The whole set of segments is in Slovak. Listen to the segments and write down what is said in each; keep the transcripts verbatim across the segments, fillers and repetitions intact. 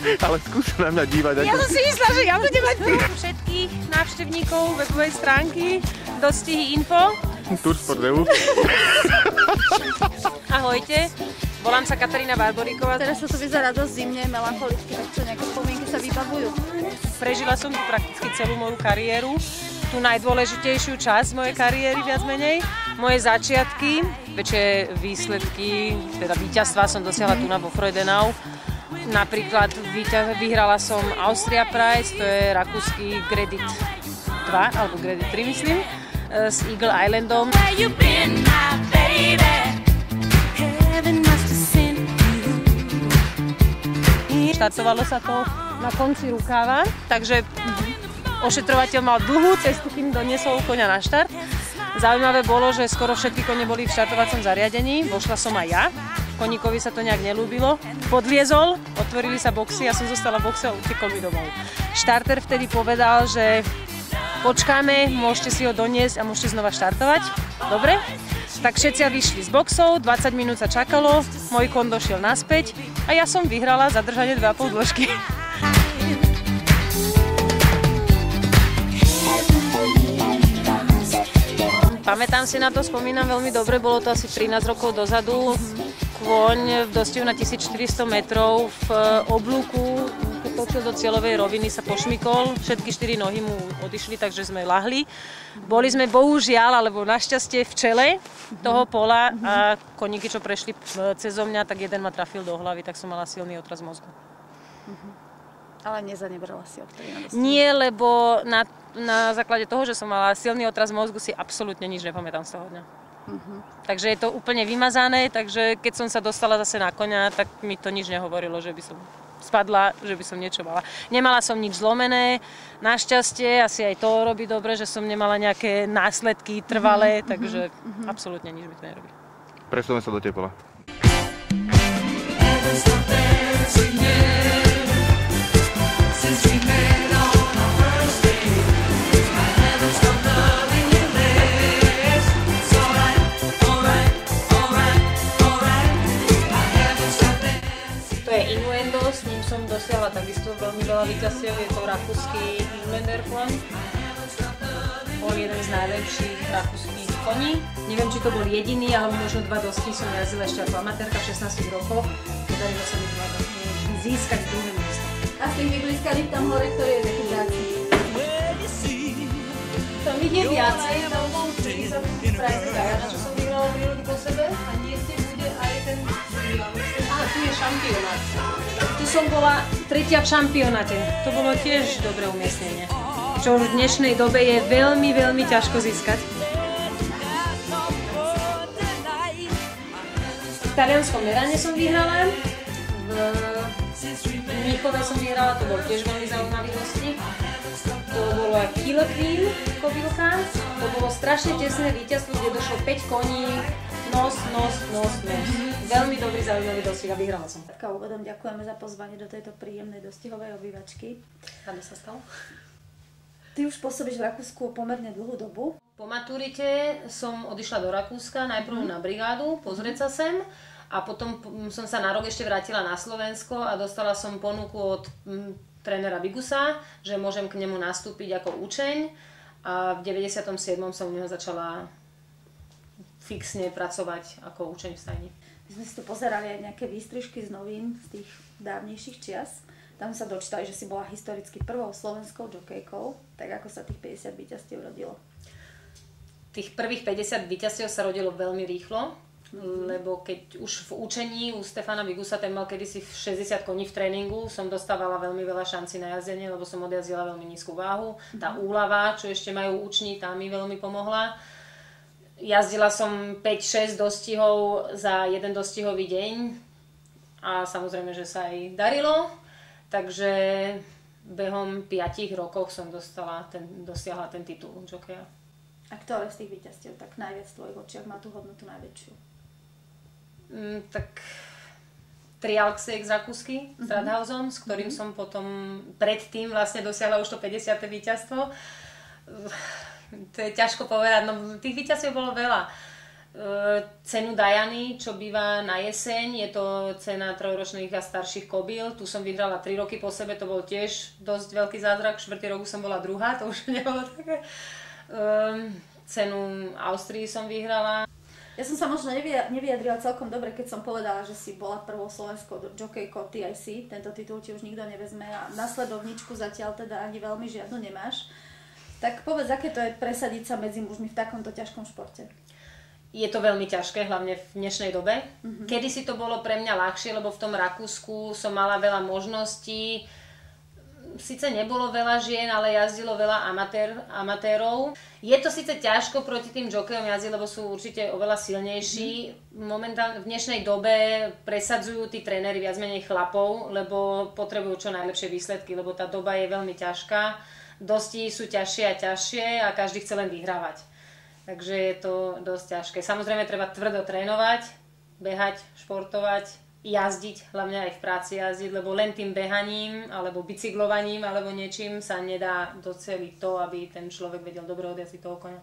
Ale skús na mňa dívať. Ja som si myslela, že ja budem mať všetkých návštevníkov webovej stránky Dostihy info. Tursport bodka e u. Ahojte, volám sa Katarína Barboríková. Teraz to vyzerá dosť zimne, melancholicky, tak čo nejaké spomienky sa vybavujú. Prežila som tu prakticky celú moju kariéru, tú najdôležitejšiu časť mojej kariéry viac menej. Moje začiatky, väčšie výsledky, teda víťazstva som dosiahla tu na vo Freudenau. Napríklad vyhrala som Austria Prize, to je rakúsky Gradit dva, alebo Gradit tri myslím, s Eagle Islandom. Štartovalo sa to na konci rukáva, takže ošetrovateľ mal dlhú cestu, kým doniesol koňa na štart. Zaujímavé bolo, že skoro všetky kone boli v štartovacom zariadení, vošla som aj ja. Koníkovi sa to nejak nelúbilo. Podliezol, otvorili sa boxy, ja som zostala v boxe a utekol mi domov. Štarter vtedy povedal, že počkáme, môžete si ho doniesť a môžete znova štartovať. Dobre? Tak všetci vyšli z boxov, dvadsať minút sa čakalo, môj kon došiel naspäť a ja som vyhrala zadržanie dva a pol dĺžky. Pamätám si na to, spomínam veľmi dobre, bolo to asi trinásť rokov dozadu. Kôň v dostihu na tisícštyristo metrov v oblúku, keď točil do cieľovej roviny, sa pošmykol. Všetky štyri nohy mu odišli, takže sme lahli. Boli sme bohužiaľ, alebo našťastie v čele toho pola a koníky, čo prešli cezo mňa, tak jeden ma trafil do hlavy, tak som mala silný otraz mozgu. Ale nezanebrala si odtedy na dostihu? Nie, lebo na, na základe toho, že som mala silný otraz mozgu, si absolútne nič nepamätám z toho dňa. Uh-huh. Takže je to úplne vymazané, takže keď som sa dostala zase na koňa, tak mi to nič nehovorilo, že by som spadla, že by som niečo mala. Nemala som nič zlomené, našťastie, asi aj to robí dobre, že som nemala nejaké následky trvalé, uh-huh. takže uh-huh. absolútne nič mi to nerobí. Presúvame sa do tepla. S ním som dosiahla takisto veľmi veľa víťazstiev, je to rakúsky Inlander koň. Bol jeden z najlepších rakúskych koní. Neviem, či to bol jediný, ale možno dva dosti som jazdila ešte ako amatérka v šestnástich rokoch. Podarilo sa mi získať druhé miesto. A z tých vyblízkaných tam hore, ktorý je taký vzácný? Tam ich je viacej, tam sú štyridsať Prize Guyana, čo som vyhrala tri roky po sebe a niekde bude aj ten Á, tu je šampionát. Tu som bola tretia v šampionáte. To bolo tiež dobré umiestnenie. Čo v dnešnej dobe je veľmi, veľmi ťažko získať. V talianskom Merane som vyhrala. V Mníchove som vyhrala, to bol tiež veľmi zaujímavý dostih. To bolo aj Kilo Queen kobylka. To bolo strašne tesné víťazstvo, kde došlo päť koní. Nos, nos, nos, nos. Veľmi dobrý, zaujímavý dostih a vyhrala som. Taká úvodom ďakujeme za pozvanie do tejto príjemnej dostihovej obývačky. Rada sa stalo. Ty už pôsobíš v Rakúsku pomerne dlhú dobu. Po maturite som odišla do Rakúska, najprv mm. na brigádu, pozrieť sa sem. A potom som sa na rok ešte vrátila na Slovensko a dostala som ponuku od mm, trénera Bigusa, že môžem k nemu nastúpiť ako učeň. A v deväťdesiatom siedmom som u neho začala fixne pracovať ako učeň v stajni. My sme si tu pozerali aj nejaké výstrižky z novín z tých dávnejších čias. Tam sa dočítali, že si bola historicky prvou slovenskou jokejkou. Tak ako sa tých päťdesiat víťazstiev rodilo? Tých prvých päťdesiat víťazstiev sa rodilo veľmi rýchlo, mm. lebo keď už v učení u Stefana Bigusa, ten mal kedysi šesťdesiat koní v tréningu, som dostávala veľmi veľa šancí na jazdenie, lebo som odjazdila veľmi nízku váhu. Mm. Tá úľava, čo ešte majú učni, tá mi veľmi pomohla. Jazdila som päť šesť dostihov za jeden dostihový deň a samozrejme, že sa aj darilo. Takže behom piatich rokov som dostala ten, dosiahla ten titul jokeja. A ktoré z tých víťazstiev tak najviac v tvojich očiach má tú hodnotu najväčšiu? Mm, tak Trialxie z Rakúsky, mm-hmm. Stradhausom, s ktorým mm-hmm. som potom predtým vlastne dosiahla už to päťdesiate víťazstvo. To je ťažko povedať, no tých víťazstiev bolo veľa. cenu Diany, čo býva na jeseň. Je to cena trojročných a starších kobyl. Tu som vyhrala tri roky po sebe, to bol tiež dosť veľký zázrak. Štvrtý rok som bola druhá, to už nebolo také. Um, cenu Austrii som vyhrala. Ja som sa možno nevyjadrila celkom dobre, keď som povedala, že si bola prvou slovenskou jockeykou té í cé. Tento titul ti už nikto nevezme a nasledovničku zatiaľ teda ani veľmi žiadnu nemáš. Tak povedz, aké to je presadiť sa medzi mužmi v takomto ťažkom športe? Je to veľmi ťažké, hlavne v dnešnej dobe. Mm-hmm. Kedy si to bolo pre mňa ľahšie, lebo v tom Rakúsku som mala veľa možností. Síce nebolo veľa žien, ale jazdilo veľa amatér, amatérov. Je to síce ťažko proti tým jokejom jazdiť, lebo sú určite oveľa silnejší. Mm-hmm. Momentálne v dnešnej dobe presadzujú tí tréneri viac menej chlapov, lebo potrebujú čo najlepšie výsledky, lebo tá doba je veľmi ťažká. Dosti sú ťažšie a ťažšie a každý chce len vyhrávať. Takže je to dosť ťažké. Samozrejme treba tvrdo trénovať, behať, športovať, jazdiť, hlavne aj v práci jazdiť, lebo len tým behaním, alebo bicyklovaním, alebo niečím sa nedá doceliť to, aby ten človek vedel dobre odjazdiť toho koňa.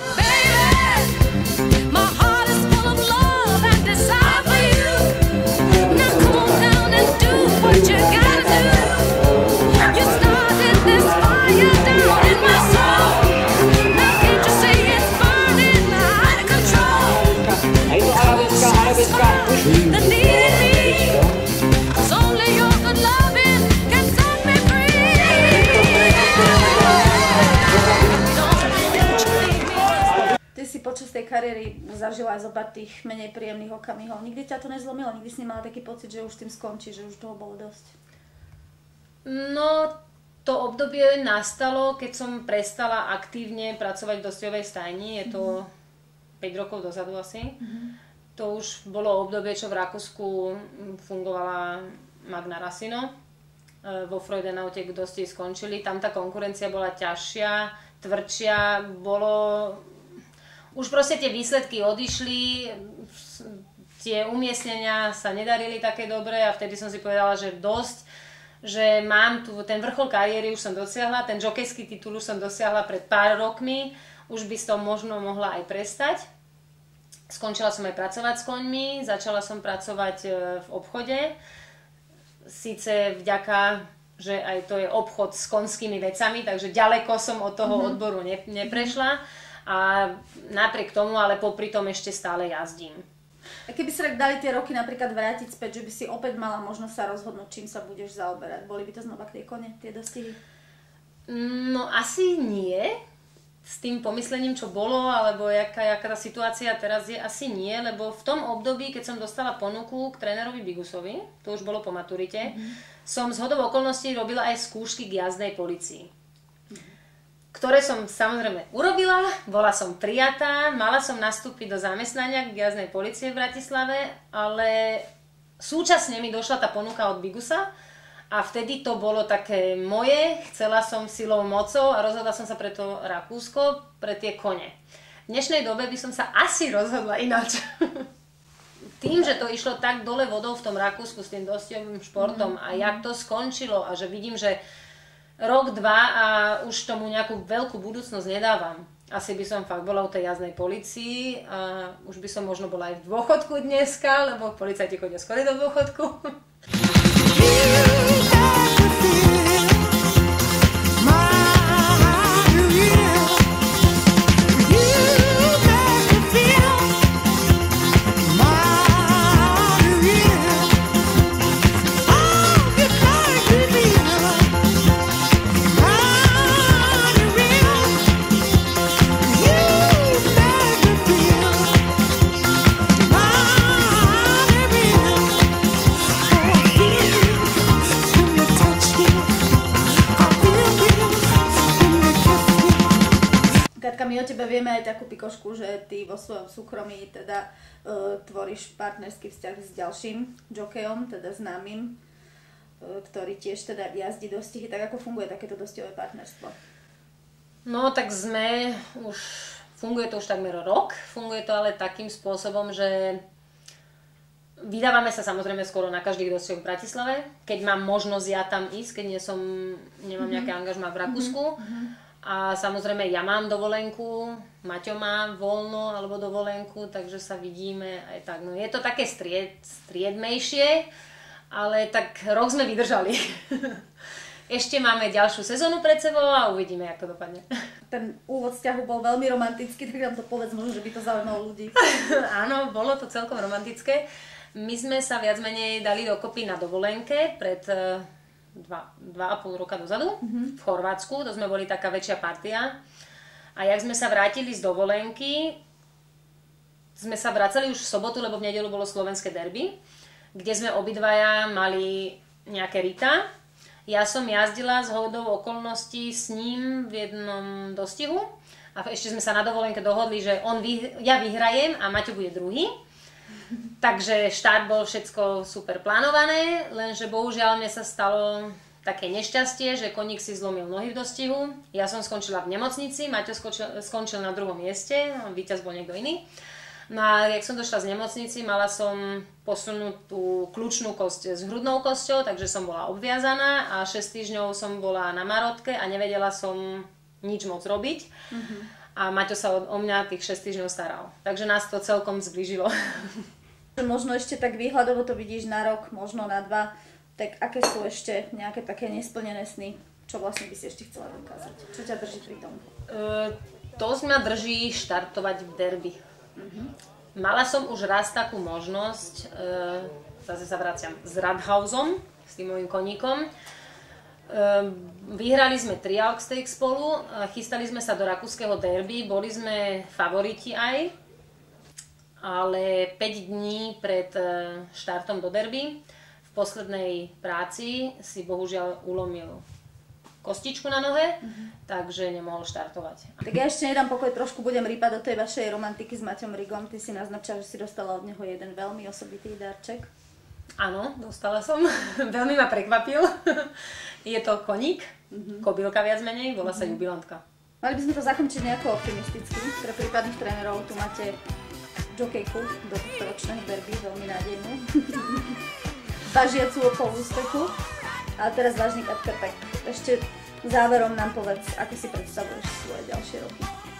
Počas tej kariéry zažila aj zopár tých menej príjemných okamihov. Nikdy ťa to nezlomilo? Nikdy si nemala taký pocit, že už tým skončí, že už toho bolo dosť? No, to obdobie nastalo, keď som prestala aktívne pracovať v dostihovej stajni. Je to mm-hmm. päť rokov dozadu asi. Mm-hmm. To už bolo obdobie, čo v Rakúsku fungovala Magna Rasino. Vo Freudenaute dosti skončili. Tam tá konkurencia bola ťažšia, tvrdšia, bolo... Už proste tie výsledky odišli, tie umiestnenia sa nedarili také dobre a vtedy som si povedala, že dosť, že mám tu ten vrchol kariéry, už som dosiahla, ten jokejský titul už som dosiahla pred pár rokmi, už by s tom možno mohla aj prestať. Skončila som aj pracovať s koňmi, začala som pracovať v obchode, síce vďaka, že aj to je obchod s konskými vecami, takže ďaleko som od toho mm-hmm. odboru ne, neprešla. A napriek tomu, ale popri tom ešte stále jazdím. A keby sa tak dali tie roky napríklad vrátiť späť, že by si opäť mala možnosť sa rozhodnúť, čím sa budeš zaoberať, boli by to znova tie kone, tie dostihy? No asi nie. S tým pomyslením, čo bolo, alebo jaká, jaká tá situácia teraz je, asi nie, lebo v tom období, keď som dostala ponuku k trénerovi Bigusovi, to už bolo po maturite, mm-hmm. som zhodou okolností robila aj skúšky k jazdnej polícii. Ktoré som samozrejme urobila, bola som prijatá, mala som nastúpiť do zamestnania k jazdnej polície v Bratislave, ale súčasne mi došla tá ponuka od Bigusa a vtedy to bolo také moje, chcela som silou mocou a rozhodla som sa pre to Rakúsko, pre tie kone. V dnešnej dobe by som sa asi rozhodla ináč. Tým, že to išlo tak dole vodou v tom Rakúsku s tým dostihovým športom a jak to skončilo a že vidím, že rok, dva a už tomu nejakú veľkú budúcnosť nedávam. Asi by som fakt bola u tej jazdnej polícii a už by som možno bola aj v dôchodku dneska, lebo policajti chodia skôr do dôchodku. My o tebe vieme aj takú pikošku, že ty vo svojom súkromí teda uh, tvoríš partnerský vzťah s ďalším jokejom, teda známym, uh, ktorý tiež teda jazdí dostihy. Tak ako funguje takéto dostihové partnerstvo? No tak sme už, funguje to už takmer rok, funguje to ale takým spôsobom, že vydávame sa samozrejme skoro na každých dostihoch v Bratislave, keď mám možnosť ja tam ísť, keď nie som, nemám nejaké angažmá v Rakúsku. Mm-hmm. A samozrejme ja mám dovolenku, Maťo má voľno alebo dovolenku, takže sa vidíme aj tak. No je to také stried, striedmejšie, ale tak rok sme vydržali. Ešte máme ďalšiu sezónu pred sebou a uvidíme, ako dopadne. Ten úvod vzťahu bol veľmi romantický, tak nám to povedz, možno, že by to zaujímalo ľudí. Áno, bolo to celkom romantické. My sme sa viac menej dali dokopy na dovolenke pred Dva, dva a pol roka dozadu mm-hmm. v Chorvátsku, to sme boli taká väčšia partia. A jak sme sa vrátili z dovolenky, sme sa vracali už v sobotu, lebo v nedeľu bolo slovenské derby, kde sme obidvaja mali nejaké rita. Ja som jazdila z hodou okolností s ním v jednom dostihu a ešte sme sa na dovolenke dohodli, že on vy, ja vyhrajem a Maťo bude druhý. Takže štart bol všetko super plánované, lenže bohužiaľ mne sa stalo také nešťastie, že koník si zlomil nohy v dostihu. Ja som skončila v nemocnici, Maťo skončil, skončil na druhom mieste, víťaz bol niekto iný. No a jak som došla z nemocnici, mala som posunutú kľúčnú kosť s hrudnou kosťou, takže som bola obviazaná a šesť týždňov som bola na marotke a nevedela som nič moc robiť. Mm-hmm. A Maťo sa o, o mňa tých šesť týždňov staral. Takže nás to celkom zblížilo. Možno ešte tak výhľadovo to vidíš na rok, možno na dva, tak aké sú ešte nejaké také nesplnené sny? Čo vlastne by si ešte chcela dokázať? Čo ťa drží pri tom? Uh, to ma drží štartovať v derby. Uh-huh. Mala som už raz takú možnosť, uh, zase sa vraciam, s Radhausom, s tým mojím koníkom. Uh, vyhrali sme tri Alp Stakes spolu, uh, chystali sme sa do rakúskeho derby, boli sme favoriti aj, ale päť dní pred štartom do derby v poslednej práci si bohužiaľ ulomil kostičku na nohe, mm-hmm. takže nemohol štartovať. Tak ja ešte nedám pokoj, trošku budem rýpať do tej vašej romantiky s Maťom Rigom. Ty si naznačila, že si dostala od neho jeden veľmi osobitý darček. Áno, dostala som. Veľmi ma prekvapil. Je to koník, mm-hmm. kobylka viac menej, volá mm-hmm. sa Jubilantka. Mali by sme to zakončiť nejako optimisticky. Pre prípadných trénerov tu máte jokejku do tohto ročného derby, veľmi nádejnú. Bažiacu okolo úspechu. A teraz vážny Katka, tak ešte záverom nám povedz, ako si predstavuješ svoje ďalšie roky.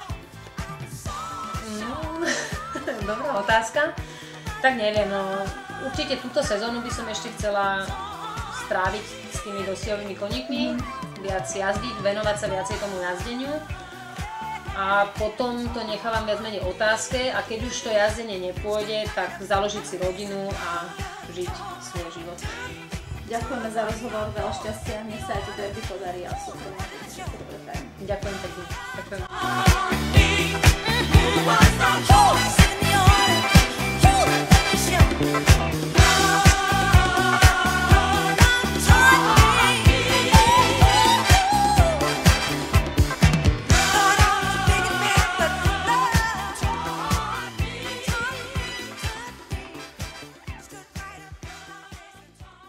No, dobrá otázka. Tak neviem, no určite túto sezónu by som ešte chcela stráviť s tými dosiahovými koníkmi, mm. viac jazdiť, venovať sa viacej tomu jazdeniu. A potom to nechávam viac menej otázke a keď už to jazdenie nepôjde, tak založiť si rodinu a žiť svoj život. Ďakujeme za rozhovor, veľa šťastia, nech sa aj to derby podarí a super. Ďakujem pekne. Ďakujem.